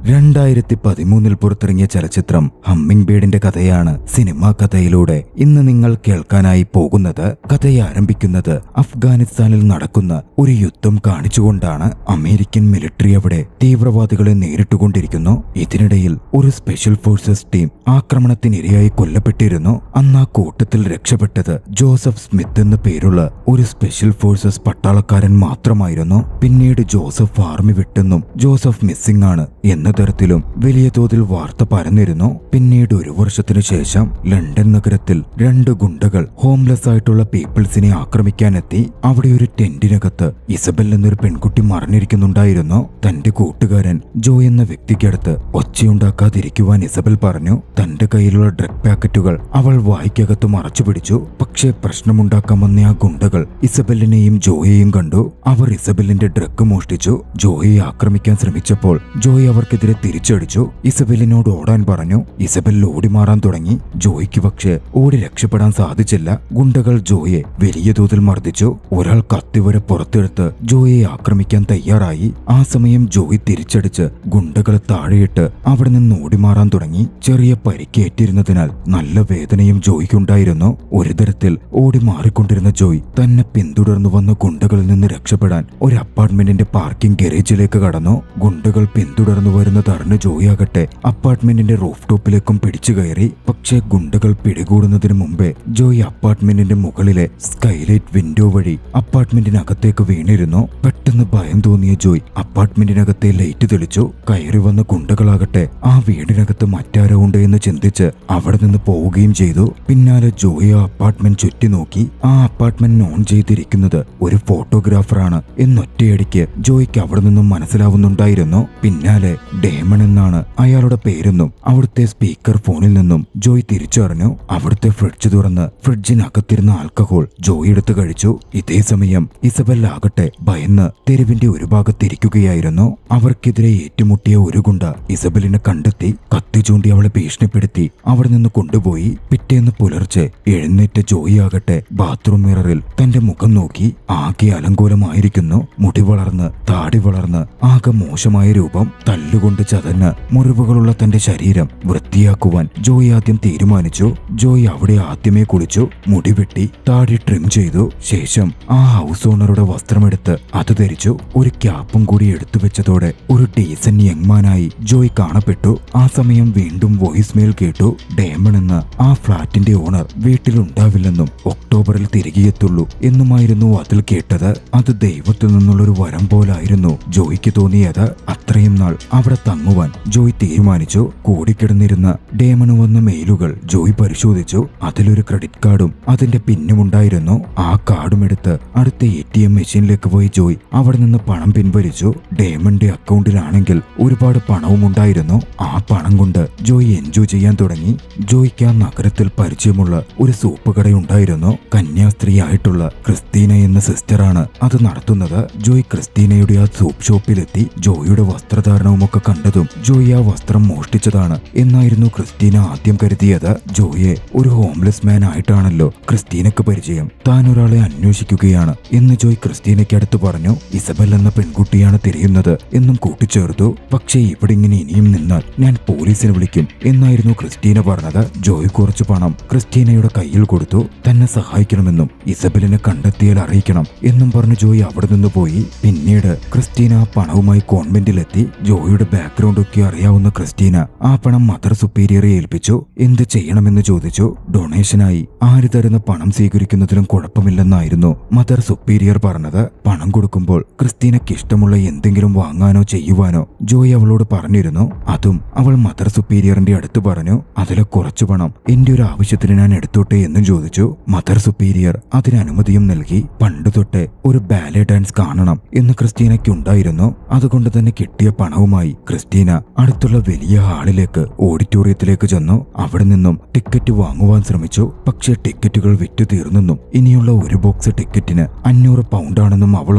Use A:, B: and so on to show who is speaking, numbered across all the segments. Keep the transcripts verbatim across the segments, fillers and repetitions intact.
A: രണ്ടായിരത്തി പതിമൂന്നിൽ പുറത്തിറങ്ങിയ ചലച്ചിത്രം ഹമ്മിങ് ബേർഡിന്റെ കഥയാണ് സിനിമാ കഥയിലൂടെ ഇന്ന് നിങ്ങൾ കേൾക്കാനായി പോകുന്നത്. കഥയാരംഭിക്കുന്നത് അഫ്ഗാനിസ്ഥാനിൽ നടക്കുന്ന ഒരു യുദ്ധം കാണിച്ചുകൊണ്ടാണ്. അമേരിക്കൻ മിലിറ്ററി അവിടെ തീവ്രവാദികളെ നേരിട്ടുകൊണ്ടിരിക്കുന്നു. ഇതിനിടയിൽ ഒരു സ്പെഷ്യൽ ഫോഴ്സസ് ടീം ആക്രമണത്തിനിരയായി കൊല്ലപ്പെട്ടിരുന്നു. അന്ന് ആ കൂട്ടത്തിൽ രക്ഷപ്പെട്ടത് ജോസഫ് സ്മിത്ത് എന്ന പേരുള്ള ഒരു സ്പെഷ്യൽ ഫോഴ്സസ് പട്ടാളക്കാരൻ മാത്രമായിരുന്നു. പിന്നീട് ജോസഫ് ആർമി വിട്ടെന്നും ജോസഫ് മിസ്സിംഗ് ആണ് എന്ന തരത്തിലും വലിയ തോതിൽ വാർത്ത പരന്നിരുന്നു. പിന്നീട് ഒരു വർഷത്തിനു ശേഷം ലണ്ടൻ നഗരത്തിൽ രണ്ട് ഗുണ്ടകൾ ഹോംലെസ് ആയിട്ടുള്ള പീപ്പിൾസിനെ ആക്രമിക്കാനെത്തി. അവിടെ ഒരു ടെന്റിനകത്ത് ഇസബൽ എന്നൊരു പെൺകുട്ടി മറിഞ്ഞിരിക്കുന്നുണ്ടായിരുന്നു. തന്റെ കൂട്ടുകാരൻ ജോ എന്ന വ്യക്തിക്കടുത്ത് ഒച്ചയുണ്ടാക്കാതിരിക്കുവാൻ ഇസബൽ പറഞ്ഞു. തന്റെ കയ്യിലുള്ള ഡ്രഗ് പാക്കറ്റുകൾ അവൾ വായ്ക്കകത്ത് മറച്ചു പിടിച്ചു. പക്ഷേ പ്രശ്നമുണ്ടാക്കാൻ വന്ന ആ ഗുണ്ടകൾ ഇസബലിനെയും ജോയെയും കണ്ടു. അവർ ഇസബലിന്റെ ഡ്രഗ് മോഷ്ടിച്ചു. ജോയെ ആക്രമിക്കാൻ ശ്രമിച്ചപ്പോൾ ജോയ് അവർക്കെതിരെ തിരിച്ചടിച്ചു. ഇസബലിനോട് ഓടാൻ പറഞ്ഞു. ഇസബൽ ഓടി മാറാൻ തുടങ്ങി. ജോയ്ക്ക് പക്ഷേ ഓടി രക്ഷപ്പെടാൻ സാധിച്ചില്ല. ഗുണ്ടകൾ ജോയെ വലിയ തോതിൽ മർദ്ദിച്ചു. ഒരാൾ കത്തിവരെ പുറത്തെടുത്ത് ജോയെ ആക്രമിക്കാൻ തയ്യാറായി. ആ സമയം ജോയ് തിരിച്ചടിച്ച് ഗുണ്ടകളെ താഴെയിട്ട് അവിടെ നിന്ന് ഓടിമാറാൻ തുടങ്ങി. ചെറിയ പരിക്കേറ്റിരുന്നതിനാൽ നല്ല വേദനയും ജോയ്ക്കുണ്ടായിരുന്നു. ഒരു തരത്തിൽ ഓടി മാറിക്കൊണ്ടിരുന്ന ജോയ് തന്നെ പിന്തുടർന്നു വന്ന ഗുണ്ടകളിൽ നിന്ന് രക്ഷപ്പെടാൻ ഒരു അപ്പാർട്ട്മെന്റിന്റെ പാർക്കിംഗ് ഗാരേജിലേക്ക് കടന്നു. ഗുണ്ടകൾ പിന്തുടർന്നു വരുന്നതറിഞ്ഞ ജോയ് ആകട്ടെ അപ്പാർട്ട്മെന്റിന്റെ റൂഫ് ടോപ്പിലേക്കും പിടിച്ചു കയറി. പക്ഷേ ഗുണ്ടകൾ പിടികൂടുന്നതിന് മുമ്പേ ജോയ് അപ്പാർട്ട്മെന്റിന്റെ മുകളിലെ സ്കൈലൈറ്റ് വിൻഡോ വഴി അപ്പാർട്ട്മെന്റിനകത്തേക്ക് വീണിരുന്നു. പെട്ടെന്ന് ഭയം തോന്നിയ ജോയ് അപ്പാർട്ട്മെന്റിനകത്തെ ലൈറ്റ് തെളിച്ചു. കയറി വന്ന ഗുണ്ടകളാകട്ടെ ആ വീടിനകത്ത് മറ്റാരോ ഉണ്ട് എന്ന് ചിന്തിച്ച് അവിടെ നിന്ന് പോവുകയും ചെയ്തു. പിന്നാലെ ജോയ് ആ അപ്പാർട്ട്മെന്റ് ചുറ്റി നോക്കി. ആ അപ്പാർട്ട്മെന്റ് ഓൺ ചെയ്തിരിക്കുന്നത് ഒരു ഫോട്ടോഗ്രാഫറാണ് എന്നൊറ്റയടിക്ക് ജോയ്ക്ക് അവിടെ നിന്നും മനസ്സിലാവുന്നുണ്ടായിരുന്നു. പിന്നാലെ ഡേമൺ എന്നാണ് അയാളുടെ പേരെന്നും അവിടുത്തെ സ്പീക്കർ ഫോണിൽ നിന്നും ജോയ് തിരിച്ചറിഞ്ഞു. അവിടുത്തെ ഫ്രിഡ്ജ് തുറന്ന് ഫ്രിഡ്ജിനകത്തിരുന്ന ആൽക്കഹോൾ ജോയ് എടുത്ത് കഴിച്ചു. ഇതേ സമയം ഇസബൽ ആകട്ടെ ഭയന്ന് തെരുവിന്റെ ഒരു ഭാഗത്തിരിക്കുകയായിരുന്നു. അവർക്കെതിരെ ഏറ്റുമുട്ടിയ ഒരു ഗുണ്ട ഇസബലിനെ കണ്ടെത്തി കത്തി ചൂണ്ടി അവളെ ഭീഷണിപ്പെടുത്തി അവിടെ നിന്ന് കൊണ്ടുപോയി. പിറ്റേന്ന് പുലർച്ചെ എഴുന്നേറ്റ ജോയ് ആകട്ടെ ബാത്റൂം മിററിൽ തന്റെ മുഖം നോക്കി. ആകെ അലങ്കോലമായിരിക്കുന്നു. മുടി വളർന്ന് താടി വളർന്ന് ആകെ മോശമായ രൂപം. തല്ലുകൊണ്ട് ചതഞ്ഞ് മുറിവുകളുള്ള തന്റെ ശരീരം വൃത്തിയാക്കുവാൻ ജോയ് ആദ്യം തീരുമാനിച്ചു. ജോയ് അവിടെ ആദ്യമേ കുളിച്ചു, മുടി വെട്ടി, താടി ട്രിം ചെയ്തു. ശേഷം ആ ഹൗസ് ഓണറുടെ വസ്ത്രമെടുത്ത് അത് ധരിച്ചു. ഒരു ക്യാപ്പും കൂടി എടുത്തു വെച്ചതോടെ ഒരു ഡീസന്റ് യങ്മാനായി ജോയ് കാണപ്പെട്ടു. ആ സമയം വീണ്ടും വോയിസ് മെയിൽ കേട്ടു. ഡേമൺ എന്ന ആ ഫ്ളാറ്റിന്റെ ഓണർ വീട്ടിലുണ്ടാവില്ലെന്നും ഒക്ടോബറിൽ തിരികെയെത്തുള്ളൂ എന്നുമായിരുന്നു അതിൽ കേട്ടത്. അത് ദൈവത്തിൽ നിന്നുള്ളൊരു വരം പോലായിരുന്നു ജോയ്ക്ക് തോന്നിയത്. അത്രയും നാൾ അവിടെ തങ്ങുവാൻ ജോയ് തീരുമാനിച്ചു. കൂടിക്കിടന്നിരുന്ന ഡേമണ് വന്ന മെയിലുകൾ ജോയ് പരിശോധിച്ചു. അതിലൊരു ക്രെഡിറ്റ് കാർഡും അതിന്റെ പിന്നുമുണ്ടായിരുന്നു. ആ കാർഡും എടുത്ത് അടുത്ത എ ടി എം മെഷീനിലേക്ക് പോയി ജോയ് അവിടെ നിന്ന് പണം പിൻവലിച്ചു. ഡേമന്റെ അക്കൗണ്ടിലാണെങ്കിൽ ഒരുപാട് പണവും ഉണ്ടായിരുന്നു. ആ പണം കൊണ്ട് ജോയ് എൻജോയ് ചെയ്യാൻ തുടങ്ങി. ജോയ്ക്ക് ആ നഗരത്തിൽ പരിചയമുള്ള ഒരു സൂപ്പ് കടയുണ്ടായിരുന്നു. കന്യാസ്ത്രീയായിട്ടുള്ള ക്രിസ്റ്റീന എന്ന സിസ്റ്ററാണ് അത് നടത്തുന്നത്. ജോയ് ക്രിസ്റ്റീനയുടെ ആ സൂപ്പ് ഷോപ്പിലെത്തി. ജോയിയുടെ വസ്ത്രധാരണവും ഒക്കെ കണ്ടതും ജോയ് ആ വസ്ത്രം മോഷ്ടിച്ചതാണ് എന്നായിരുന്നു ക്രിസ്റ്റീന ആദ്യം കരുതിയത്. ജോയെ ഒരു ഹോംലെസ് മാൻ ആയിട്ടാണല്ലോ ക്രിസ്റ്റീനക്ക് പരിചയം. താൻ ഒരാളെ അന്വേഷിക്കുകയാണ് എന്ന് ജോയ് ക്രിസ്റ്റീനയ്ക്ക് അടുത്ത് പറഞ്ഞു. ഇസബൽ എന്ന പെൺകുട്ടിയാണ് തിരയുന്നത് എന്നും കൂട്ടിച്ചേർത്തു. പക്ഷേ ഇവിടെ ഇങ്ങനെ ഇനിയും നിന്നാൽ ഞാൻ പോലീസിനെ വിളിക്കും എന്നായിരുന്നു ക്രിസ്റ്റീന പറഞ്ഞത്. ജോയ് കുറച്ചു പണം ക്രിസ്റ്റീനയുടെ കയ്യിൽ കൊടുത്തു. തന്നെ സഹായിക്കണമെന്നും ഇസബലിനെ കണ്ടെത്തിയാൽ അറിയിക്കണം എന്നും പറഞ്ഞു ജോയ് അവിടെ നിന്ന് പോയി. പിന്നീട് ക്രിസ്റ്റീന ആ പണവുമായി കോൺവെന്റിലെത്തി. ജോയിയുടെ ബാക്ക്ഗ്രൗണ്ട് ഒക്കെ അറിയാവുന്ന ക്രിസ്റ്റീന ആ പണം മദർ സുപ്പീരിയറെ ഏൽപ്പിച്ചു. എന്ത് ചെയ്യണമെന്ന് ചോദിച്ചു. ഡൊണേഷനായി ആര് തരുന്ന പണം സ്വീകരിക്കുന്നതിലും കുഴപ്പമില്ലെന്നായിരുന്നു മദർ സുപ്പീരിയർ പറഞ്ഞത്. പണം കൊടുക്കുമ്പോൾ ക്രിസ്റ്റീനയ്ക്ക് ഇഷ്ടമുള്ള എന്തെങ്കിലും വാങ്ങാനോ ചെയ്യുവാനോ ജോയ് അവളോട് പറഞ്ഞിരുന്നു. അതും അവൾ മദർ സുപ്പീരിയറിന്റെ അടുത്ത് പറഞ്ഞു. അതിലെ കുറച്ചു പണം എന്റെ ഒരു ആവശ്യത്തിന് ഞാൻ എടുത്തോട്ടെ എന്നും ചോദിച്ചു. മദർ സുപ്പീരിയർ അതിന് അനുമതിയും നൽകി. പണ്ട് തൊട്ടേ ഒരു ബാലെ ഡാൻസ് കാണണം എന്ന് ക്രിസ്റ്റീനയ്ക്ക് ഉണ്ടായിരുന്നു. അതുകൊണ്ട് തന്നെ കിട്ടിയ പണവുമായി ക്രിസ്റ്റീന അടുത്തുള്ള വലിയ ഹാളിലേക്ക് ഓഡിറ്റോറിയത്തിലേക്ക് ചെന്നു. അവിടെ നിന്നും ടിക്കറ്റ് വാങ്ങുവാൻ ശ്രമിച്ചു. പക്ഷേ ടിക്കറ്റുകൾ വിറ്റു തീർന്നെന്നും ഇനിയുള്ള ഒരു ബോക്സ് ടിക്കറ്റിന് അഞ്ഞൂറ് പൗണ്ടാണെന്നും അവൾ അറിഞ്ഞു.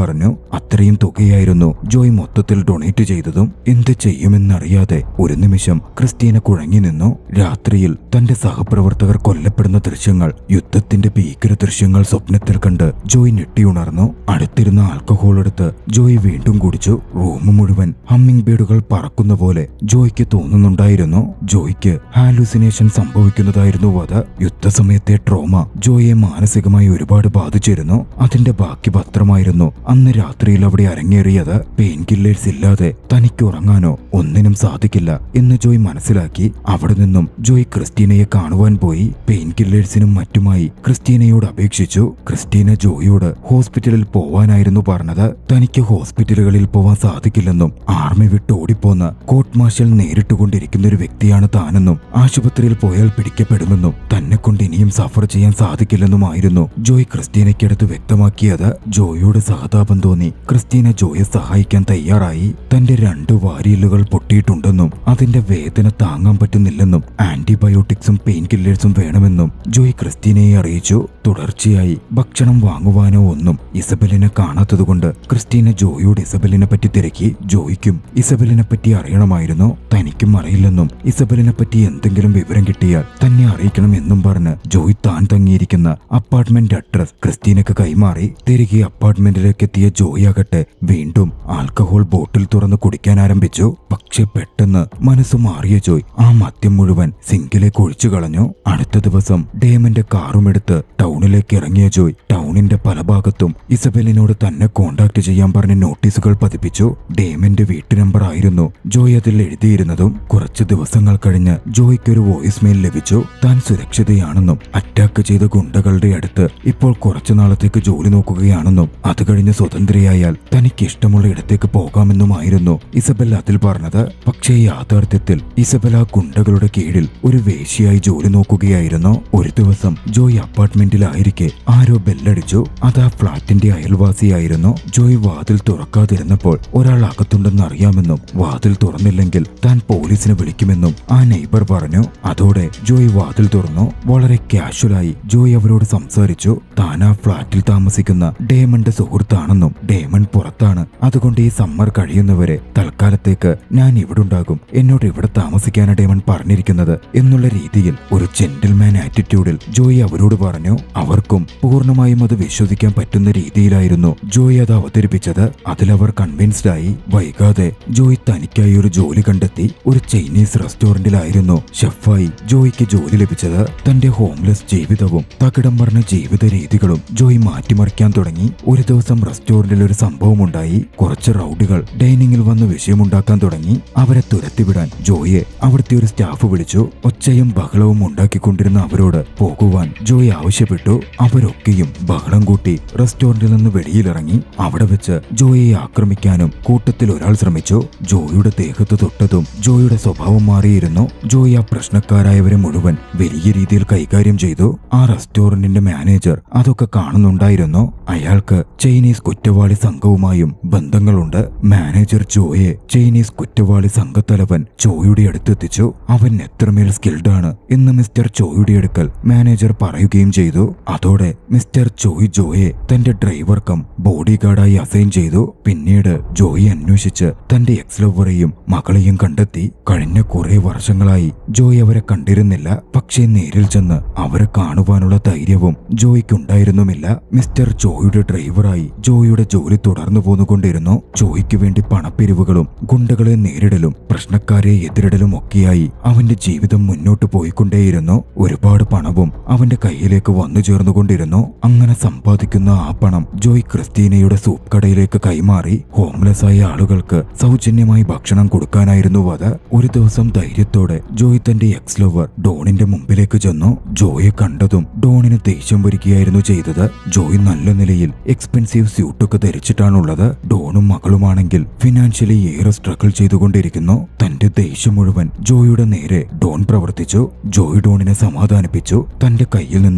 A: അത്രയും തുകയായിരുന്നു ജോയ് മൊത്തത്തിൽ ഡൊണേറ്റ് ചെയ്തതും. എന്ത് ചെയ്യുമെന്നറിയാതെ ഒരു നിമിഷം ക്രിസ്റ്റീന കുഴങ്ങി നിന്നു. രാത്രിയിൽ തന്റെ സഹപ്രവർത്തകർ കൊല്ലപ്പെടുന്ന ദൃശ്യങ്ങൾ, യുദ്ധത്തിന്റെ ഭീകര ദൃശ്യങ്ങൾ സ്വപ്നത്തിൽ കണ്ട് ജോയ് ഞെട്ടിയുണർന്നു. അടുത്തിരുന്ന ആൽക്കഹോൾ എടുത്ത് ജോയ് വീണ്ടും കുടിച്ചു. റൂം മുഴുവൻ ഹമ്മിങ് ബേഡുകൾ പറക്കുന്ന പോലെ ജോയ്ക്ക് തോന്നുന്നുണ്ടായിരുന്നു. ജോയ്ക്ക് ഹാലൂസിനേഷൻ സംഭവിക്കുന്നതായിരുന്നു അത്. യുദ്ധസമയത്തെ ട്രോമ ജോയെ മാനസികമായി ഒരുപാട് ബാധിച്ചിരുന്നു. അതിന്റെ ബാക്കി പത്രമായിരുന്നു അന്ന് രാത്രിയിൽ അവിടെ അരങ്ങേറിയത്. പെയിൻ കില്ലേഴ്സ് ഇല്ലാതെ തനിക്ക് ഉറങ്ങാനോ ഒന്നിനും സാധിക്കില്ല എന്ന് ജോയ് മനസ്സിലാക്കി. അവിടെ നിന്നും ജോയ് ക്രിസ്റ്റീനയെ കാണുവാൻ പോയി. പെയിൻ കില്ലേഴ്സിനും മറ്റുമായി ക്രിസ്റ്റീനയോട് അപേക്ഷിച്ചു. ക്രിസ്റ്റീന ജോയോട് ഹോസ്പിറ്റലിൽ പോവാനായിരുന്നു പറഞ്ഞത്. തനിക്ക് ഹോസ്പിറ്റലുകളിൽ പോവാൻ സാധിക്കില്ലെന്നും ആർമി വിട്ട് ഓടിപ്പോന്ന കോർട്ട് മാർഷൽ നേരിട്ടുകൊണ്ടിരിക്കുന്ന ഒരു വ്യക്തിയാണ് താനെന്നും ആശുപത്രിയിൽ പോയാൽ പിടിക്കപ്പെടുമെന്നും തന്നെ കൊണ്ട് ഇനിയും സഫർ ചെയ്യാൻ സാധിക്കില്ലെന്നുമായിരുന്നു ജോയ് ക്രിസ്റ്റീനയ്ക്കടുത്ത് വ്യക്തമാക്കിയത്. ജോയോട് സഹതാപം തോന്നി ക്രിസ്റ്റീന ജോയെ സഹായിക്കാൻ തയ്യാറായി. തന്റെ രണ്ട് വാരിയലുകൾ പൊട്ടിയിട്ടുണ്ടെന്നും അതിന്റെ വേദന താങ്ങാൻ പറ്റുന്നില്ലെന്നും ആന്റിബയോട്ടിക്സും പെയിൻ കില്ലേഴ്സും വേണമെന്നും ജോയ് ക്രിസ്റ്റീനയെ അറിയിച്ചു. തുടർച്ചയായി ഭക്ഷണം വാങ്ങുവാനോ ഒന്നും ഇസബെലിനെ കാണാത്തതുകൊണ്ട് ക്രിസ്റ്റീന ജോയോട് ഇസബെലിനെ പറ്റി തിരക്കി. ജോയ്ക്കും ഇസബെലിനെ പറ്റി അറിയണമായിരുന്നു. തനിക്കും അറിയില്ലെന്നും ഇസബെലിനെ പറ്റി എന്തെങ്കിലും വിവരം കിട്ടിയാൽ തന്നെ അറിയിക്കണം എന്നും പറഞ്ഞ് ജോയ് താൻ തങ്ങിയിരിക്കുന്ന അപ്പാർട്ട്മെന്റ് അഡ്രസ് ക്രിസ്റ്റീനക്ക് കൈമാറി. തിരികെ അപ്പാർട്ട്മെന്റിലേക്ക് എത്തിയ ജോയ് ആകട്ടെ വീണ്ടും ആൽക്കഹോൾ ബോട്ടിൽ തുറന്ന് കുടിക്കാൻ ആരംഭിച്ചു. പക്ഷെ പെട്ടെന്ന് മനസ്സ് മാറിയ ജോയ് ആ മദ്യം മുഴുവൻ സിങ്കിലേക്ക് ഒഴിച്ചു കളഞ്ഞു. അടുത്ത ദിവസം ഡേമന്റെ കാറുമെടുത്ത് ടൗണിലേക്ക് ഇറങ്ങിയ ജോയ് ടൗണിന്റെ പല ഭാഗത്തും ഇസബെലിനോട് തന്നെ കോണ്ടാക്ട് ചെയ്യാൻ പറഞ്ഞ് നോട്ടീസുകൾ പതിപ്പിച്ചു. ഡേമന്റെ വീട്ടു നമ്പർ ആയിരുന്നു ജോയ് അതിൽ എഴുതിയിരുന്നതും. കുറച്ചു ദിവസങ്ങൾ കഴിഞ്ഞ് ജോയ്ക്ക് ഒരു വോയിസ് മെയിൽ ലഭിച്ചു. താൻ സുരക്ഷിതയാണെന്നും അറ്റാക്ക് ചെയ്ത ഗുണ്ടകളുടെ അടുത്ത് ഇപ്പോൾ കുറച്ചു നാളത്തേക്ക് ജോലി നോക്കുകയാണെന്നും അത് കഴിഞ്ഞ് സ്വതന്ത്രയായാൽ തനിക്ക് ഇഷ്ടമുള്ള ഇടത്തേക്ക് പോകാമെന്നുമായിരുന്നു ഇസബെൽ അതിൽ പറഞ്ഞത്. പക്ഷേ യാഥാർത്ഥ്യത്തിൽ ഇസബെൽ ആ ഗുണ്ടകളുടെ കീഴിൽ ഒരു വേശ്യയായി ജോലി നോക്കുകയായിരുന്നു. ഒരു ദിവസം ജോയ് അപ്പാർട്ട്മെന്റിലായിരിക്കെ ആരോ ബെല്ലടിച്ചു. അത് ആ ഫ്ളാറ്റിന്റെ അയൽവാസിയായിരുന്നു. ജോയ് വാതിൽ തുറക്കാതിരുന്നപ്പോൾ ഒരാൾ അകത്തുണ്ടെന്ന് അറിയാമെന്നും വാതിൽ തുറന്നില്ലെങ്കിൽ താൻ പോലീസിനെ വിളിക്കുമെന്നും ആ നെയ്ബർ പറഞ്ഞു. അതോടെ ജോയ് വാതിൽ തുറന്നു. വളരെ കാഷ്വലായി ജോയ് അവരോട് സംസാരിച്ചു. താൻ ആ ഫ്ളാറ്റിൽ താമസിക്കുന്ന ഡേമന്റെ സുഹൃത്താണെന്നും ഡേമൺ പുറത്താണ്, അതുകൊണ്ട് ഈ സമ്മർ കഴിയുന്നവരെ തൽക്കാലത്തേക്ക് ഞാൻ ഇവിടെ ഉണ്ടാകും, എന്നോട് ഇവിടെ താമസിക്കാനാണ് ഡേമൺ പറഞ്ഞിരിക്കുന്നത് എന്നുള്ള രീതിയിൽ ഒരു ജെന്റിൽമാൻ ആറ്റിറ്റ്യൂഡിൽ ജോയ് അവരോട് പറഞ്ഞു. അവർക്കും പൂർണ്ണമായും അത് വിശ്വസിക്കാൻ പറ്റുന്ന രീതിയിലായിരുന്നു ജോയ് അത് അവതരിപ്പിച്ചത്. അതിലവർ കൺവിൻസ്ഡ് ആയി. വൈകാതെ ജോയ് തനിക്കായി ഒരു ജോലി കണ്ടെത്തി. ഒരു ചൈനീസ് റെസ്റ്റോറന്റിലായിരുന്നു ഷെഫായി ജോയ്ക്ക് ജോലി ലഭിച്ചത്. തന്റെ ഹോംലെസ് ജീവിതവും തകിടം മറിഞ്ഞ ജീവിത രീതികളും ജോയ് മാറ്റിമറിക്കാൻ തുടങ്ങി. ഒരു ദിവസം റെസ്റ്റോറന്റിൽ ഒരു സംഭവം ഉണ്ടായി. കുറച്ച് റൗഡികൾ ഡൈനിങ്ങിൽ വന്ന് വിഷയമുണ്ടാക്കാൻ തുടങ്ങി. അവരെ തുരത്തിവിടാൻ ജോയെ അവിടുത്തെ ഒരു സ്റ്റാഫ് വിളിച്ചു. ഒച്ചയും ബഹളവും ഉണ്ടാക്കിക്കൊണ്ടിരുന്ന അവരോട് പോകുവാൻ ജോയ് ആവശ്യപ്പെട്ടു. അവരൊക്കെയും ബഹളം കൂട്ടി റെസ്റ്റോറന്റിൽ നിന്ന് വെളിയിലിറങ്ങി. അവിടെ വെച്ച് ജോയെ ആക്രമിക്കാനും കൂട്ടത്തിൽ ഒരാൾ ശ്രമിച്ചു. ജോയുടെ ദേഹത്ത് തൊട്ടതും ജോയുടെ സ്വഭാവം മാറിയിരുന്നു. ജോയ് ആ പ്രശ്നക്കാരായവരെ മുഴുവൻ വലിയ രീതിയിൽ കൈകാര്യം ചെയ്തു. ആ റെസ്റ്റോറന്റിന്റെ മാനേജർ അതൊക്കെ കാണുന്നുണ്ടായിരുന്നു. അയാൾക്ക് ചൈനീസ് കുറ്റവാളി സംഘവുമായും ബന്ധങ്ങളുണ്ട്. മാനേജർ ജോയെ ചൈനീസ് കുറ്റവാളി സംഘത്തലവൻ ജോയുടെ അടുത്തെത്തിച്ചു. അവൻ എത്രമേൽ സ്കിൽഡ് ആണ് എന്ന് മിസ്റ്റർ ജോയുടെ അടുക്കൽ മാനേജർ പറയുകയും ചെയ്തു. അതോടെ മിസ്റ്റർ ജോയ് ജോയെ തന്റെ ഡ്രൈവർ കം ബോഡി ഗാർഡായി അസൈൻ ചെയ്തു. പിന്നീട് ജോയി അന്വേഷിച്ച് തന്റെ എക്സ് ലവറെയും മകളെയും കണ്ടെത്തി. കഴിഞ്ഞ കുറെ വർഷങ്ങളായി ജോയ് അവരെ കണ്ടിരുന്നില്ല. പക്ഷേ നേരിൽ ചെന്ന് അവരെ കാണുവാനുള്ള ധൈര്യവും ജോയ്ക്കുണ്ടായിരുന്നുമില്ല. മിസ്റ്റർ ജോയുടെ ഡ്രൈവറായി ജോയിയുടെ ജോലി തുടർന്നു പോന്നുകൊണ്ടിരുന്നു. ജോയ്ക്ക് വേണ്ടി പണപ്പിരിവുകളും ഗുണ്ടകളെ നേരിടലും പ്രശ്നക്കാരെ എതിരിടലും ഒക്കെയായി അവന്റെ ജീവിതം മുന്നോട്ട് പോയിക്കൊണ്ടേയിരുന്നു. ഒരുപാട് പണവും അവന്റെ കയ്യിലേക്ക് വന്നു ചേർന്നുകൊണ്ടിരുന്നു. അങ്ങനെ സമ്പാദിക്കുന്ന ആ പണം ജോയ് ക്രിസ്റ്റീനയുടെ സൂപ്പ് കടയിലേക്ക് കൈമാറി ഹോംലെസ് ആയ ആളുകൾക്ക് സൗജന്യമായി ഭക്ഷണം കൊടുക്കാനായിരുന്നു അത്. ഒരു ദിവസം ധൈര്യത്തോടെ ജോയ് തന്റെ എക്സ് ലവർ ഡോണിന്റെ മുമ്പിലേക്ക് ചെന്നു. ജോയെ കണ്ടതും ഡോണിന് ദേഷ്യം വരികയായിരുന്നു ചെയ്തത്. ജോയ് നല്ല നിലയിൽ എക്സ്പെൻസീവ് സ്യൂട്ടൊക്കെ ധരിച്ചിട്ടാണുള്ളത്. ഡോണും മകളുമാണെങ്കിൽ ഫിനാൻഷ്യലി ഏറെ സ്ട്രഗിൾ ചെയ്തുകൊണ്ടിരിക്കുന്നു. തന്റെ ദേഷ്യം മുഴുവൻ ജോയുടെ നേരെ ഡോൺ പ്രവർത്തിച്ചു. ജോയ് ഡോണിനെ സമാധാനിപ്പിച്ചു. തന്റെ കയ്യിൽ നിന്നും വലിയ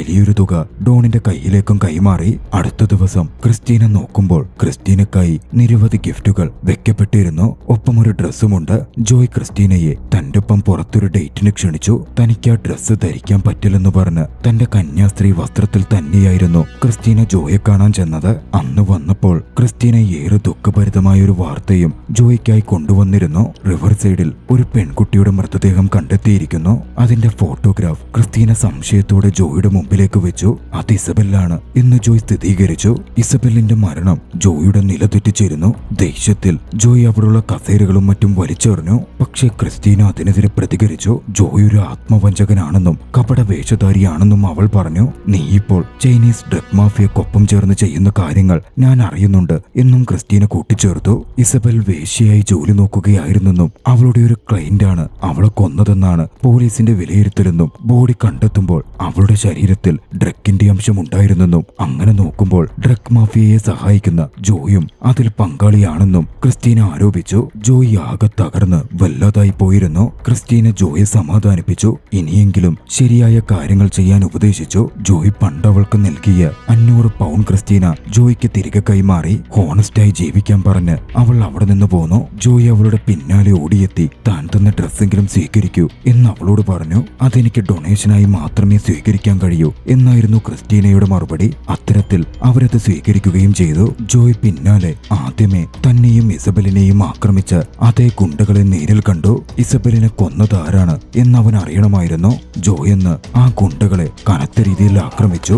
A: വലിയൊരു തുക ഡോണിന്റെ കയ്യിലേക്കും കൈമാറി. അടുത്ത ദിവസം ക്രിസ്റ്റീന നോക്കുമ്പോൾ ക്രിസ്റ്റീനക്കായി നിരവധി ഗിഫ്റ്റുകൾ വെക്കപ്പെട്ടിരുന്നു. ഒപ്പം ഒരു ഡ്രസ്സുമുണ്ട്. ജോയ് ക്രിസ്റ്റീനയെ തന്റെ ഒപ്പം പുറത്തൊരു ഡേറ്റിന് ക്ഷണിച്ചു. തനിക്ക് ആ ഡ്രസ്സ് ധരിക്കാൻ പറ്റില്ലെന്ന് പറഞ്ഞ് തന്റെ കന്യാസ്ത്രീ വസ്ത്രത്തിൽ തന്നെയായിരുന്നു ക്രിസ്റ്റീന ജോയെ കാണാൻ ചെന്നത്. അന്ന് വന്നപ്പോൾ ക്രിസ്റ്റീന ഏറെ ദുഃഖഭരിതമായ ഒരു വാർത്തയും ജോയ്ക്കായി കൊണ്ടുവന്നിരുന്നു. റിവർ സൈഡിൽ ഒരു പെൺകുട്ടിയുടെ മൃതദേഹം കണ്ടെത്തിയിരിക്കുന്നു. അതിന്റെ ഫോട്ടോഗ്രാഫ് ക്രിസ്റ്റീന സംശയത്തോടെ ജോയുടെ മുമ്പിലേക്ക് വെച്ചു. അത് ഇസബെല്ലാണ് എന്ന് ജോയ് സ്ഥിരീകരിച്ചു. ഇസബെല്ലിന്റെ മരണം ജോയുടെ നില തെറ്റിച്ചിരുന്നു. ദേഷ്യത്തിൽ ജോയ് അവിടെയുള്ള കസേരകളും മറ്റും വലിച്ചെറിഞ്ഞു. പക്ഷേ ക്രിസ്റ്റീന അതിനെതിരെ പ്രതികരിച്ചു. ജോയ് ഒരു ആത്മവഞ്ചകനാണെന്നും കപട വേഷധാരിയാണെന്നും അവൾ പറഞ്ഞു. നീ ഇപ്പോൾ ചൈനീസ് ഡ്രഗ് മാഫിയക്കൊപ്പം ചേർന്ന് ചെയ്യുന്ന കാര്യങ്ങൾ ഞാൻ അറിയുന്നുണ്ട് എന്നും ക്രിസ്റ്റീന കൂട്ടിച്ചേർത്തു. ഇസബെൽ വേശ്യയായി ജോലി നോക്കുകയായിരുന്നെന്നും അവളുടെ ഒരു ക്ലയന്റാണ് അവളെ കൊന്നതെന്നാണ് പോലീസിന്റെ വിലയിരുത്തലെന്നും ബോഡി കണ്ടെത്തുമ്പോൾ അവളുടെ ശരീരത്തിൽ ഡ്രഗിന്റെ അംശം ഉണ്ടായിരുന്നെന്നും അങ്ങനെ നോക്കുമ്പോൾ ഡ്രഗ് മാഫിയയെ സഹായിക്കുന്ന ജോയും അതിൽ പങ്കാളിയാണെന്നും ക്രിസ്റ്റീന ആരോപിച്ചു. ജോയ് ആകെ തകർന്ന് വല്ലാതായി പോയിരുന്നു. ക്രിസ്റ്റീന ജോയെ സമാധാനിപ്പിച്ചു. ഇനിയെങ്കിലും ശരിയായ കാര്യങ്ങൾ ചെയ്യാൻ ഉപദേശിച്ചു. ജോയ് പണ്ടവൾക്ക് നൽകിയ അഞ്ഞൂറ് പൗണ്ട് ക്രിസ്റ്റീന ജോയ്ക്ക് തിരികെ കൈമാറി. ഹോണസ്റ്റായി ജീവിക്കാൻ പറഞ്ഞ് അവൾ അവിടെ നിന്ന് പോന്നു. ജോയ് അവളുടെ പിന്നാലെ ഓടിയെത്തി താൻ തന്ന ഡ്രസ്സെങ്കിലും സ്വീകരിക്കൂ എന്ന് അവളോട് പറഞ്ഞു. അതെനിക്ക് ഡൊണേഷനായി മാത്രമേ സ്വീകരിക്കാൻ കഴിയൂ എന്നായിരുന്നു ക്രിസ്റ്റീനയുടെ മറുപടി. അത്തരത്തിൽ അവരത് സ്വീകരിക്കുകയും ചെയ്തു. ജോയ് പിന്നാലെ ആദ്യമേ തന്നെയും ഇസബെലിനെയും ആക്രമിച്ച അതേ ഗുണ്ടകളെ നേരിൽ കണ്ടു. ഇസബെലിനെ കൊന്നതാരാണ് എന്നവൻ അറിയണമായിരുന്നു. ജോയ് എന്ന് ആ ഗുണ്ടകളെ കനത്ത രീതിയിൽ ആക്രമിച്ചു.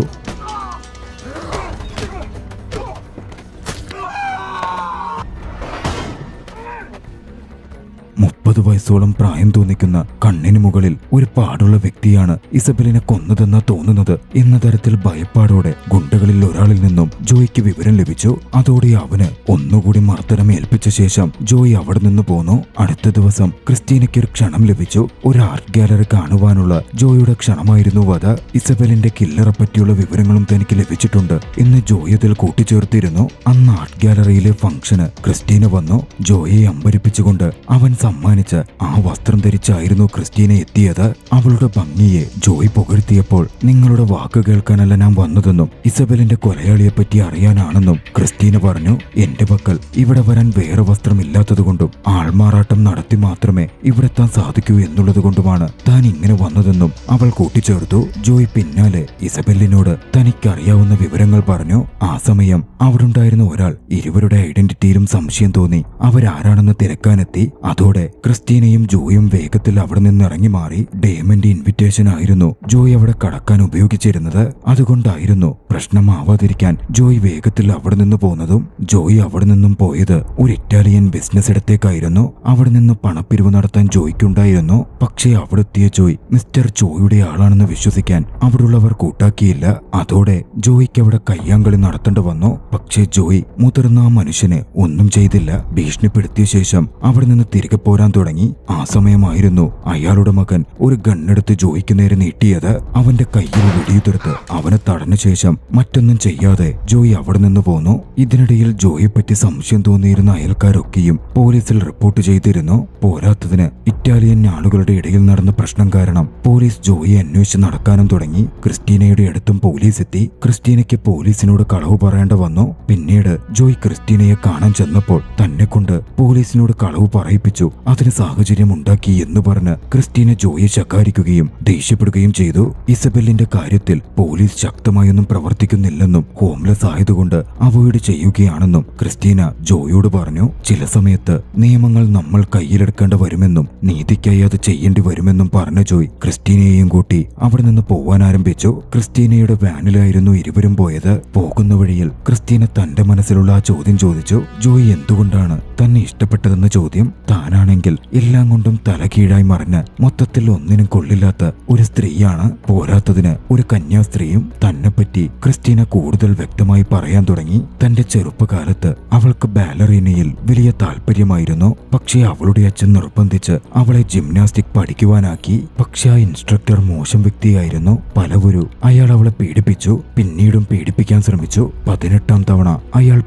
A: മുപ്പത് വയസ്സോളം പ്രായം തോന്നിക്കുന്ന കണ്ണിന് മുകളിൽ ഒരു പാടുള്ള വ്യക്തിയാണ് ഇസബെലിനെ കൊന്നതെന്നാ തോന്നുന്നത് എന്ന തരത്തിൽ ഭയപ്പാടോടെ ഗുണ്ടകളിൽ ഒരാളിൽ നിന്നും ജോയ്ക്ക് വിവരം ലഭിച്ചു. അതോടെ അവന് ഒന്നുകൂടി മർദ്ദനം ഏൽപ്പിച്ച ശേഷം ജോയ് അവിടെ നിന്ന് പോന്നു. അടുത്ത ദിവസം ക്രിസ്റ്റീനയ്ക്ക് ഒരു ക്ഷണം ലഭിച്ചു. ഒരു ആർട്ട് ഗാലറി കാണുവാനുള്ള ജോയുടെ ക്ഷണമായിരുന്നു അത്. ഇസബെലിന്റെ കില്ലറെ പറ്റിയുള്ള വിവരങ്ങളും തനിക്ക് ലഭിച്ചിട്ടുണ്ട് എന്ന് ജോയ് അതിൽ കൂട്ടിച്ചേർത്തിരുന്നു. അന്ന് ആർട്ട് ഗാലറിയിലെ ഫംഗ്ഷന് ക്രിസ്റ്റീന വന്നു. ജോയെ അമ്പരിപ്പിച്ചുകൊണ്ട് അവൻ സമ്മാനിച്ച ആ വസ്ത്രം ധരിച്ചായിരുന്നു ക്രിസ്റ്റീന എത്തിയത്. അവളുടെ ഭംഗിയെ ജോയ് പുകഴ്ത്തിയപ്പോൾ നിങ്ങളുടെ വാക്ക് കേൾക്കാനല്ല ഞാൻ വന്നതെന്നും ഇസബെലിന്റെ കൊലയാളിയെപ്പറ്റി അറിയാനാണെന്നും ക്രിസ്റ്റീന പറഞ്ഞു. എന്റെ പക്കൽ ഇവിടെ വരാൻ വേറെ വസ്ത്രമില്ലാത്തതുകൊണ്ടും ആൾമാറാട്ടം നടത്തി മാത്രമേ ഇവിടെ താൻ സാധിക്കൂ എന്നുള്ളതുകൊണ്ടുമാണ് താൻ ഇങ്ങനെ വന്നതെന്നും അവൾ കൂട്ടിച്ചേർത്തു. ജോയ് പിന്നാലെ ഇസബെല്ലിനോട് തനിക്കറിയാവുന്ന വിവരങ്ങൾ പറഞ്ഞു. ആ സമയം അവിടെ ഉണ്ടായിരുന്ന ഒരാൾ ഇരുവരുടെ ഐഡന്റിറ്റിയിലും സംശയം തോന്നി അവരാരാണെന്ന് തിരക്കാനെത്തി. അതോടെ ക്രിസ്റ്റീനയും ജോയും വേഗത്തിൽ അവിടെ നിന്ന് ഇറങ്ങി മാറി. ഡേമന്റെ ഇൻവിറ്റേഷൻ ആയിരുന്നു ജോയ് അവിടെ കടക്കാൻ ഉപയോഗിച്ചിരുന്നത്. അതുകൊണ്ടായിരുന്നു പ്രശ്നമാവാതിരിക്കാൻ ജോയ് വേഗത്തിൽ അവിടെ നിന്ന് പോന്നതും. ജോയ് അവിടെ നിന്നും പോയത് ഒരു ഇറ്റാലിയൻ ബിസിനസ് ഇടത്തേക്കായിരുന്നു. അവിടെ നിന്ന് പണപ്പിരിവ് നടത്താൻ ജോയ്ക്കുണ്ടായിരുന്നു. പക്ഷേ അവിടെ എത്തിയ ജോയ് മിസ്റ്റർ ജോയുടെ ആളാണെന്ന് വിശ്വസിക്കാൻ അവിടുള്ളവർ കൂട്ടാക്കിയില്ല. അതോടെ ജോയ്ക്ക് അവിടെ കയ്യാങ്കളി നടത്തേണ്ടി വന്നു. പക്ഷേ ജോയ് മുതിർന്ന ആ മനുഷ്യന് ഒന്നും ചെയ്തില്ല. ഭീഷണിപ്പെടുത്തിയ ശേഷം അവിടെ നിന്ന് തിരികെ പോരാൻ തുടങ്ങി. ആ സമയമായിരുന്നു അയാളുടെ മകൻ ഒരു ഗണ്ണെടുത്ത് ജോയ്ക്ക് നേരെ നീട്ടിയത്. അവന്റെ കയ്യിൽ വെടിയുതിർത്ത് അവനെ തടഞ്ഞ ശേഷം മറ്റൊന്നും ചെയ്യാതെ ജോയ് അവിടെ നിന്ന് പോന്നു. ഇതിനിടയിൽ ജോയെ പറ്റി സംശയം തോന്നിയിരുന്ന അയൽക്കാരൊക്കെയും പോലീസിൽ റിപ്പോർട്ട് ചെയ്തിരുന്നു. പോരാത്തതിന് ഇറ്റാലിയൻ ആളുകളുടെ ഇടയിൽ നടന്ന പ്രശ്നം കാരണം പോലീസ് ജോയെ അന്വേഷിച്ച് നടക്കാനും തുടങ്ങി. ക്രിസ്റ്റീനയുടെ അടുത്തും പോലീസ് എത്തി. ക്രിസ്റ്റീനയ്ക്ക് പോലീസിനോട് കളവ് പറയേണ്ട വന്നു. പിന്നീട് ജോയ് ക്രിസ്റ്റീനയെ കാണാൻ ചെന്നപ്പോൾ തന്നെ കൊണ്ട് പോലീസിനോട് കളവ് പറയിപ്പിച്ചു. അതിന് സാഹചര്യം ഉണ്ടാക്കി എന്ന് പറഞ്ഞ് ക്രിസ്റ്റീന ജോയെ ശകാരിക്കുകയും ദേഷ്യപ്പെടുകയും ചെയ്തു. ഇസബെല്ലിന്റെ കാര്യത്തിൽ പോലീസ് ശക്തമായൊന്നും പ്രവർത്തിക്കുന്നില്ലെന്നും ഹോംലെസ് ആയതുകൊണ്ട് അവോയ്ഡ് ചെയ്യുകയാണെന്നും ക്രിസ്റ്റീന ജോയോട് പറഞ്ഞു. ചില സമയത്ത് നിയമങ്ങൾ നമ്മൾ കയ്യിലെടുക്കേണ്ട വരുമെന്നും നീതിക്കായി അത് ചെയ്യേണ്ടി വരുമെന്നും പറഞ്ഞ ജോയ് ക്രിസ്റ്റീനയെയും കൂട്ടി അവിടെ നിന്ന് പോവാൻ ആരംഭിച്ചു. ക്രിസ്റ്റീനയുടെ വാനിലായിരുന്നു ഇരുവരും പോയത്. പോകുന്ന വഴിയിൽ ക്രിസ്റ്റീന തന്റെ മനസ്സിലുള്ള ആ ചോദ്യം ചോദിച്ചു. ജോയ് എന്തുകൊണ്ടാണ് തന്നെ ഇഷ്ടപ്പെട്ടതെന്ന ചോദ്യം. താനാണെങ്കിൽ എല്ലാം കൊണ്ടും തലകീഴായി മറിഞ്ഞ് മൊത്തത്തിൽ ഒന്നിനും കൊള്ളില്ലാത്ത ഒരു സ്ത്രീയാണ്. പോരാത്തതിന് ഒരു കന്യാസ്ത്രീയും. തന്നെപ്പറ്റി ക്രിസ്റ്റീന കൂടുതൽ വ്യക്തമായി പറയാൻ തുടങ്ങി. തന്റെ ചെറുപ്പകാലത്ത് അവൾക്ക് ബാലറീനയിൽ വലിയ താല്പര്യമായിരുന്നു. പക്ഷേ അവളുടെ അച്ഛൻ നിർബന്ധിച്ച് അവളെ ജിംനാസ്റ്റിക് പഠിക്കുവാനാക്കി. പക്ഷെ ആ ഇൻസ്ട്രക്ടർ മോശം വ്യക്തിയായിരുന്നു. പലവരും അയാൾ അവളെ പീഡിപ്പിച്ചു. പിന്നീടും പീഡിപ്പിക്കാൻ ശ്രമിച്ചു. പതിനെട്ടാം തവണ അയാൾ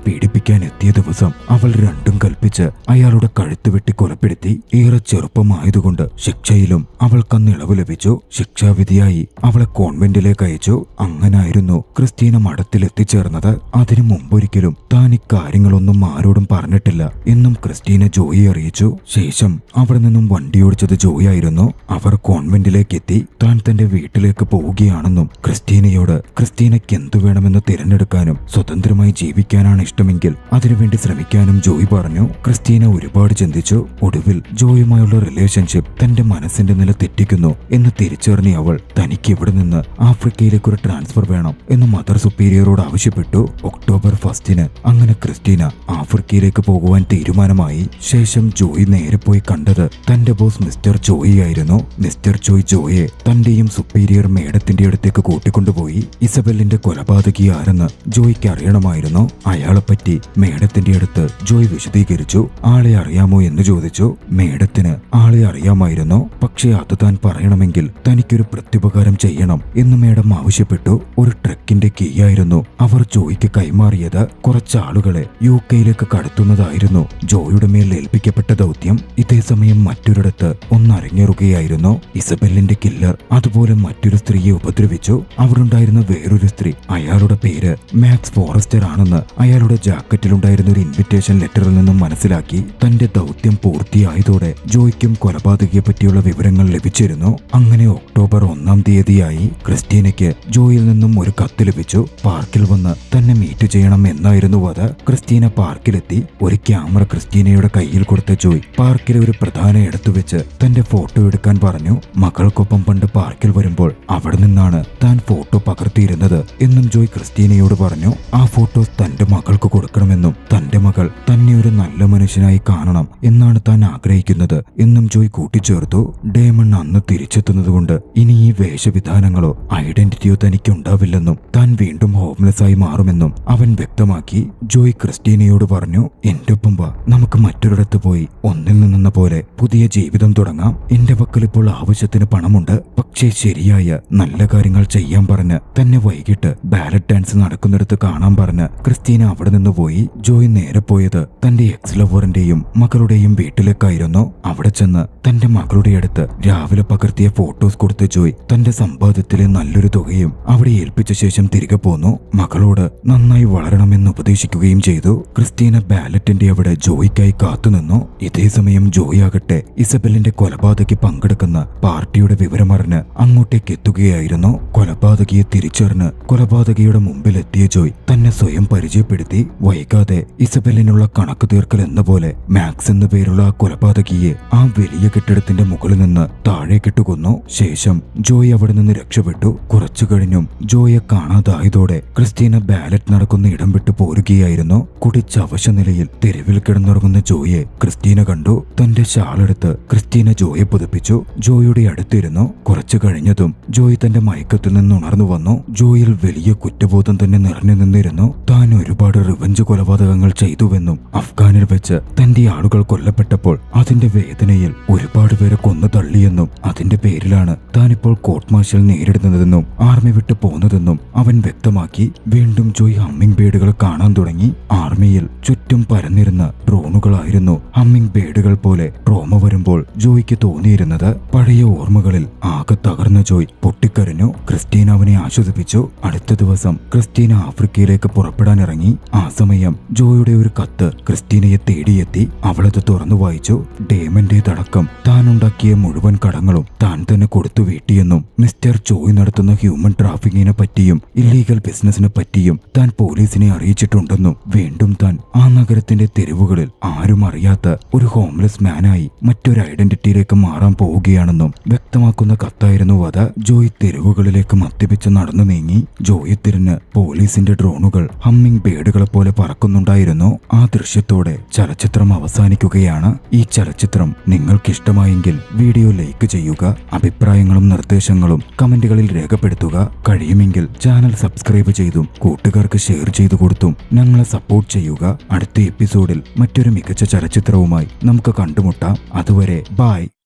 A: പീഡിപ്പിക്കാൻ എത്തിയ ദിവസം അവൾ രണ്ടും കൽപ്പിച്ച് അയാളുടെ കഴുത്ത് വെട്ടി കൊലപ്പെടുത്തി. ഏറെ ചെറുപ്പമായതുകൊണ്ട് ശിക്ഷയിലും അവൾക്കന്ന് ഇളവ് ലഭിച്ചു. ശിക്ഷാവിധിയായി അവളെ കോൺവെന്റിലേക്ക് അയച്ചു. അങ്ങനായിരുന്നു ക്രിസ്റ്റീന മഠത്തിൽ എത്തിച്ചേർന്നത്. അതിനു മുമ്പൊരിക്കലും താൻ ഇക്കാര്യങ്ങളൊന്നും ആരോടും പറഞ്ഞിട്ടില്ല എന്നും ക്രിസ്റ്റീന ജോയിയെ അറിയിച്ചു. ശേഷം അവിടെ നിന്നും വണ്ടിയോടിച്ചത് ജോയായിരുന്നു. അവർ കോൺവെന്റിലേക്ക് എത്തി. താൻ തന്റെ വീട്ടിലേക്ക് പോവുകയാണെന്നും ക്രിസ്റ്റീനയോട് ക്രിസ്റ്റീനയ്ക്ക് എന്തു വേണമെന്ന് തിരഞ്ഞെടുക്കാനും സ്വതന്ത്രമായി ജീവിക്കാനാണ് ഇഷ്ടമെങ്കിൽ അതിനുവേണ്ടി ശ്രമിക്കാനും ജോയ് പറഞ്ഞു. ക്രിസ്റ്റീന ഒരുപാട് ചിന്തിച്ചു. ഒടുവിൽ ജോയുമായുള്ള റിലേഷൻഷിപ്പ് തന്റെ മനസ്സിന്റെ നില തെറ്റിക്കുന്നു എന്ന് തിരിച്ചറിഞ്ഞ അവൾ തനിക്ക് ഇവിടെ നിന്ന് ആഫ്രിക്കയിലേക്ക് ഒരു ട്രാൻസ്ഫർ വേണം എന്ന് മദർ സുപ്പീരിയറോട് ആവശ്യപ്പെട്ടു. ഒക്ടോബർ ഫസ്റ്റിന് അങ്ങനെ ക്രിസ്റ്റീന ആഫ്രിക്കയിലേക്ക് പോകുവാൻ തീരുമാനമായി. ശേഷം ജോയ് നേരെ പോയി കണ്ടത് തന്റെ ബോസ് മിസ്റ്റർ ജോയി ആയിരുന്നു. മിസ്റ്റർ ജോയ് ജോയെ തന്റെയും സുപ്പീരിയർ മേഡത്തിന്റെ അടുത്തേക്ക് കൂട്ടിക്കൊണ്ടുപോയി. ഇസബെല്ലിന്റെ കൊലപാതകി ആരെന്ന് ജോയ്ക്ക് അറിയണമായിരുന്നു. അയാളെപ്പറ്റി മേഡത്തിന്റെ അടുത്ത് ജോയ് വിശദീകരിച്ചു. ആളെ അറിയാമോ എന്ന് ചോദിച്ചു. മേഡത്തിന് ആളെ അറിയാമായിരുന്നു. പക്ഷേ അത് താൻ പറയണമെങ്കിൽ തനിക്കൊരു പ്രത്യുപകാരം ചെയ്യണം എന്ന് മേഡം ആവശ്യപ്പെട്ടു. ഒരു ട്രക്കിന്റെ കീ ആയിരുന്നു അവർ ജോയ്ക്ക് കൈമാറിയത്. കുറച്ചാളുകളെ യു കെയിലേക്ക് കടത്തുന്നതായിരുന്നു ജോയുടെ മേൽ ഏൽപ്പിക്കപ്പെട്ട ദൗത്യം. ഇതേസമയം മറ്റൊരിടത്ത് ഒന്നരങ്ങേറുകയായിരുന്നു. ഇസബെല്ലിന്റെ കില്ലർ അതുപോലെ മറ്റൊരു സ്ത്രീയെ ഉപദ്രവിച്ചു. അവിടുണ്ടായിരുന്ന വേറൊരു സ്ത്രീ, അയാളുടെ പേര് മാക്സ് ഫോറസ്റ്റർ ആണെന്ന് അയാളുടെ ജാക്കറ്റിലുണ്ടായിരുന്ന ഒരു ഇൻവിറ്റേഷൻ ലെറ്ററിൽ നിന്നും മനസ്സിലാക്കി. തന്റെ ദൗത്യം പൂർത്തിയായതോടെ ജോയ്ക്കും കൊലപാതകയെ പറ്റിയുള്ള വിവരങ്ങൾ ലഭിച്ചിരുന്നു. അങ്ങനെ ഒക്ടോബർ ഒന്നാം തീയതിയായി. ക്രിസ്റ്റീനയ്ക്ക് ജോയിൽ നിന്നും ഒരു കത്ത് ലഭിച്ചു. പാർക്കിൽ വന്ന് തന്നെ മീറ്റ് ചെയ്യണം എന്നായിരുന്നു അത്. ക്രിസ്റ്റീന പാർക്കിലെത്തി. ഒരു ക്യാമറ ക്രിസ്റ്റീനയുടെ കയ്യിൽ കൊടുത്ത ജോയ് പാർക്കിലെ ഒരു പ്രധാന ഇടത്തു വെച്ച് തന്റെ ഫോട്ടോ എടുക്കാൻ പറഞ്ഞു. മകൾക്കൊപ്പം പണ്ട് പാർക്കിൽ വരുമ്പോൾ അവിടെ നിന്നാണ് താൻ ഫോട്ടോ പകർത്തിയിരുന്നത് എന്നും ജോയ് ക്രിസ്റ്റീനയോട് പറഞ്ഞു. ആ ഫോട്ടോസ് തന്റെ മകൾക്ക് കൊടുക്കണമെന്നും തന്റെ മകൾ തന്നെ ഒരു നല്ല മനുഷ്യനായി കാണണം എന്നാണ് താൻ ആഗ്രഹിക്കുന്നത് എന്നും ജോയ് കൂട്ടിച്ചേർത്തു. ഡേമൺ അന്ന് തിരിച്ചെത്തുന്നതുകൊണ്ട് ഇനി ഈ വേഷവിധാനങ്ങളോ ഐഡന്റിറ്റിയോ തനിക്കുണ്ടാവില്ലെന്നും താൻ വീണ്ടും ഹോംലെസ് ആയി മാറുമെന്നും അവൻ വ്യക്തമാക്കി. ജോയ് ക്രിസ്റ്റീനയോട് പറഞ്ഞു, എന്റെ ഒപ്പം വാ, നമുക്ക് മറ്റൊരിടത്ത് പോയി ഒന്നിൽ നിന്നെന്ന പോലെ പുതിയ ജീവിതം തുടങ്ങാം. എന്റെ പക്കൽ ഇപ്പോൾ ആവശ്യത്തിന് പണമുണ്ട്. പക്ഷേ ശരിയായ നല്ല കാര്യങ്ങൾ ചെയ്യാൻ പറഞ്ഞ് തന്നെ വൈകിട്ട് ബാലറ്റ് ഡാൻസ് നടക്കുന്നിടത്ത് കാണാൻ പറഞ്ഞ് ക്രിസ്റ്റീന അവിടെ നിന്ന് പോയി. ജോയ് നേരെ പോയത് തന്റെ എക്സ് ലവറിന്റെയും മകളുടെയും വീട്ടിലേക്കായിരുന്നു. അവിടെ ചെന്ന് തന്റെ മകളുടെ അടുത്ത് രാവിലെ പകർത്തിയ ഫോട്ടോസ് കൊടുത്ത ജോയ് തന്റെ സമ്പാദ്യത്തിലെ നല്ലൊരു തുകയും അവിടെ ഏൽപ്പിച്ച ശേഷം തിരികെ പോന്നു. മകളോട് നന്നായി വളരണമെന്ന് ഉപദേശിക്കുകയും ചെയ്തു. ക്രിസ്റ്റീന ബാലറ്റിന്റെ അവിടെ ജോയ്ക്കായി കാത്തുനിന്നു. ഇതേസമയം ജോയ് ആകട്ടെ ഇസബെല്ലിന്റെ കൊലപാതകി പങ്കെടുക്കുന്ന പാർട്ടിയുടെ വിവരമറിഞ്ഞ് അങ്ങോട്ടേക്ക് എത്തുകയായിരുന്നു. കൊലപാതകിയെ തിരിച്ചറിഞ്ഞ് കൊലപാതകിയുടെ മുമ്പിലെത്തിയ ജോയ് തന്നെ സ്വയം പരിചയപ്പെടുത്തി. വൈകാതെ ഇസബെല്ലിനുള്ള കണക്ക് തീർക്കൽ എന്ന പോലെ മാക്സ് എന്ന പേരുള്ള ആ കൊലപാതകിയെ ആ വലിയ കെട്ടിടത്തിന്റെ മുകളിൽ നിന്ന് താഴേക്കിട്ടു കൊന്നു. ശേഷം ജോയ് അവിടെ നിന്ന് രക്ഷപ്പെട്ടു. കുറച്ചു കഴിഞ്ഞും ജോയെ കാണാതായതോടെ ക്രിസ്റ്റീന ബാലറ്റ് നടക്കുന്ന ഇടം വിട്ടു പോരുകയായിരുന്നു. കുടിച്ച അവശ നിലയിൽ തെരുവിൽ കിടന്നുറങ്ങുന്ന ജോയെ ക്രിസ്റ്റീന കണ്ടു. തന്റെ ഷാളെടുത്ത് ക്രിസ്റ്റീന ജോയെ പുതപ്പിച്ചു. ജോയുടെ അടുത്തിരുന്നു. കുറച്ചു കഴിഞ്ഞതും ജോയ് തന്റെ മയക്കത്തിൽ നിന്ന് ഉണർന്നു വന്നു. ജോയിൽ വലിയ കുറ്റബോധം തന്നെ നിറഞ്ഞു നിന്നിരുന്നു. താൻ ഒരുപാട് റിവഞ്ച് കൊലപാതകങ്ങൾ ചെയ്തുവെന്നും അഫ്ഗാനിൽ വെച്ച് തന്റെ ആളുകൾ കൊല്ലപ്പെട്ടപ്പോൾ അതിന്റെ വേദനയിൽ ഒരുപാട് പേരെ കൊന്നു തള്ളിയെന്നും അതിന്റെ പേരിലാണ് താനിപ്പോൾ കോർട്ട് മാർഷൽ നേരിടുന്നതെന്നും ആർമി വിട്ടു പോന്നതെന്നും അവൻ വ്യക്തമാക്കി. വീണ്ടും ജോയ് ഹമ്മിങ് ബേഡുകൾ കാണാൻ തുടങ്ങി. ആർമിയിൽ ചുറ്റും പരന്നിരുന്ന ഡ്രോണുകളായിരുന്നു ഹമ്മിങ് ബേഡുകൾ പോലെ ട്രോമ വരുമ്പോൾ ജോയ്ക്ക് തോന്നിയിരുന്നത്. പഴയ ഓർമ്മകളിൽ ആകെ തകർന്ന ജോയ് പൊട്ടിക്കരഞ്ഞു. ക്രിസ്റ്റീന അവനെ ആശ്വസിപ്പിച്ചു. അടുത്ത ദിവസം ക്രിസ്റ്റീന ആഫ്രിക്കയിലേക്ക് പുറപ്പെടാൻ ഇറങ്ങി. ആ സമയം ജോയുടെ ഒരു കത്ത് ക്രിസ്റ്റീനയെ തേടിയെത്തി. അവളത് തുറന്നു വായിച്ചു. ഡേമന്റേതടക്കം താൻ ഉണ്ടാക്കിയ മുഴുവൻ കടങ്ങളും താൻ തന്നെ കൊടുത്തു വീട്ടിയെന്നും മിസ്റ്റർ ജോയ് നടത്തുന്ന ഹ്യൂമൻ ട്രാഫിക്കിങ്ങിനെ പറ്റിയും ഇല്ലീഗൽ ബിസിനസിനെ പറ്റിയും താൻ പോലീസിനെ അറിയിച്ചിട്ടുണ്ടെന്നും വീണ്ടും താൻ ആ നഗരത്തിന്റെ തെരുവുകളിൽ ആരും അറിയാത്ത ഒരു ഹോംലെസ് മാനായി മറ്റൊരു ഐഡന്റിറ്റിയിലേക്ക് മാറാൻ പോവുകയാണെന്നും വ്യക്തമാക്കുന്ന കത്തായിരുന്നു അത്. ജോയ് തെരുവുകളിലേക്ക് മദ്യപിച്ച് നടന്നു നീങ്ങി. ജോയെ തിരിഞ്ഞ് പോലീസിന്റെ ഡ്രോണുകൾ ഹമ്മിങ് ബേഡുകളെ പോലെ പറക്കുന്നുണ്ടായിരുന്നു. ആ ദൃശ്യത്തോടെ ചലച്ചിത്രം അവസാനിക്കുകയാണ്. ഈ ചലച്ചിത്രം നിങ്ങൾക്കിഷ്ടമായെങ്കിൽ വീഡിയോ ലൈക്ക് ചെയ്യുക. അഭിപ്രായങ്ങളും നിർദ്ദേശങ്ങളും കമന്റുകളിൽ രേഖപ്പെടുത്തുക. കഴിയുമെങ്കിൽ ചാനൽ സബ്സ്ക്രൈബ് ചെയ്തും കൂട്ടുകാർക്ക് ഷെയർ ചെയ്തു കൊടുത്തും ഞങ്ങളെ സപ്പോർട്ട് ചെയ്യുക. അടുത്ത എപ്പിസോഡിൽ മറ്റൊരു മികച്ച ചലച്ചിത്രവുമായി നമുക്ക് കണ്ടുമുട്ടാം. അതുവരെ ബൈ.